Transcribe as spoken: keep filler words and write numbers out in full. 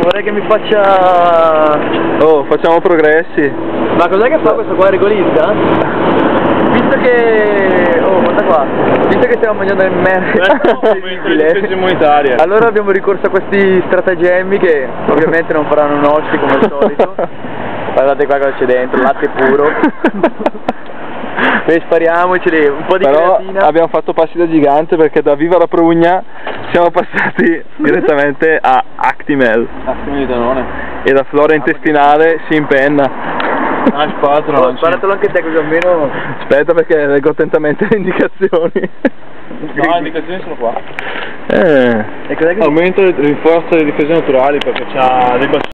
vorrei che mi faccia... Oh, facciamo progressi. Ma cos'è che fa questo qua, regolista? Visto che... Oh, guarda qua. Visto che stiamo mangiando in merda difesa immunitaria. allora abbiamo ricorso a questi stratagemmi che ovviamente non faranno nostri come al solito. Guardate qua cosa c'è dentro, latte puro. Noi spariamoceli, un po' di Però creatina. abbiamo fatto passi da gigante perché da Viva la Prugna siamo passati direttamente a Actimel. Actimel di Danone. E la flora intestinale si impenna. Ah, sparatelo, oh, sparatelo anche te così almeno... Aspetta perché leggo attentamente le indicazioni. No, le indicazioni sono qua. Eh. E cos'è che... Aumento e rinforza le difese naturali perché c'ha dei